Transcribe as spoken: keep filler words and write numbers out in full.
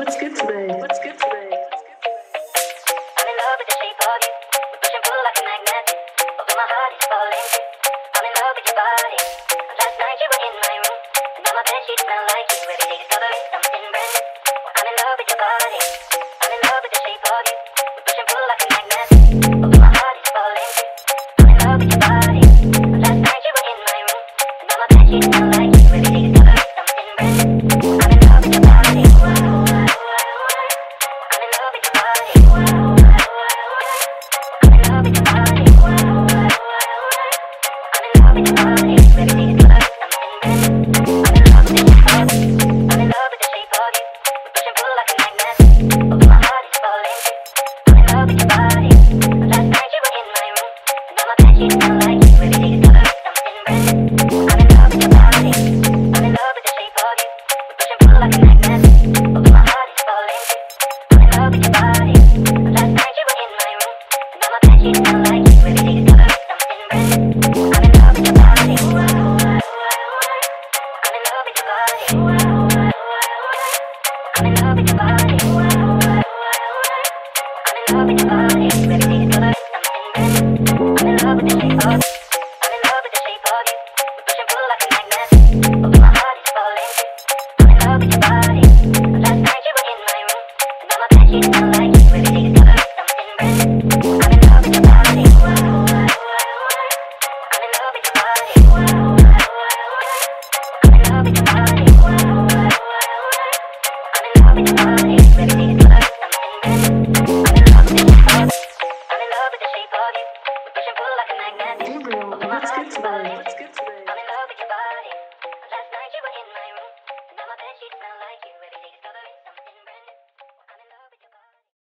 What's good today? What's good today? I'm in love with the shape of you. We push and pull like a magnet. Although my heart is falling. I'm in love with your body. Last night you were in my room, and now my bed sheets smell like you. Every day discovering something brand new. I'm in love with your body. I'm in love with the shape of you. We push and pull like a magnet. Although my heart is falling. I'm in love with your body. Last night you were in my room, and now my bed sheets smell like you. Every day discovering something brand new. I'm in love with your body. I'm in love with your body. I'm in love with your body. I'm in love with your body. Every day discovering something brand new. I'm in love with your body. I'm in love with the shape of you. We push and pull like a magnet. Although my heart is falling. I'm in love with your body. Last night you were in my room, and now my bed sheets smell like you. Every day discovering something brand new. I'm in love with your body. I'm in love with the shape of you. We push and pull like a magnet. Although my heart is falling. I'm in love with your body. Last night you were in my room, and now my bed sheets smell like you. Every day discovering something brand new. I'm in love with your body. I'm in love with your body. I'm in love with your body. I'm in love with your body. Every day discovering something brand new. I'm in love with the shape of you. I'm in love with the shape of you. We push and pull like a magnet. Although my heart is falling. I'm in love with your body. Last night you were in my room, and now my bed sheets smell like you. Every day discovering something brand new. I'm in love with your body. I'm in love with your body. I'm in love with your body. I'm in love with your body. Every day discovering something brand new. I'm in love with your body. I'm in love with the shape of you. We push and pull like a magnet. Gabriel, Although my what's heart good is today? falling.